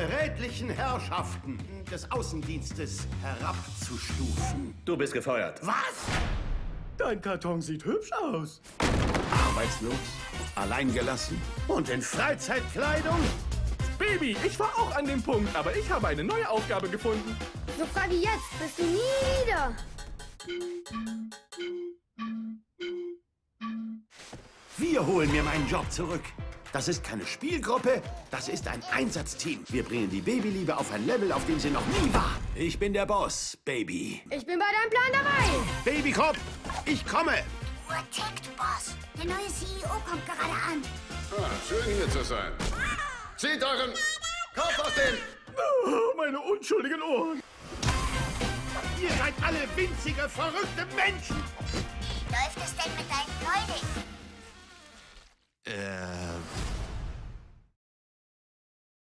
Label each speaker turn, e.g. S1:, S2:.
S1: redlichen Herrschaften des Außendienstes herabzustufen.
S2: Du bist gefeuert.
S1: Was?
S3: Dein Karton sieht hübsch aus.
S1: Arbeitslos, alleingelassen und in Freizeitkleidung?
S3: Baby, ich war auch an dem Punkt, aber ich habe eine neue Aufgabe gefunden.
S4: So frage jetzt, bist du nie wieder.
S1: Wir holen mir meinen Job zurück. Das ist keine Spielgruppe, das ist ein Einsatzteam. Wir bringen die Babyliebe auf ein Level, auf dem sie noch nie war. Ich bin der Boss, Baby.
S4: Ich bin bei deinem Plan dabei.
S1: Babykopf, ich komme.
S5: Uhr tickt, Boss. Der neue CEO kommt gerade an.
S6: Ah, schön hier zu sein. Zieht euren Kopf aus dem...
S3: Oh, meine unschuldigen Ohren.
S1: Ihr seid alle winzige, verrückte Menschen.
S5: Wie läuft es denn mit deinen Neuling?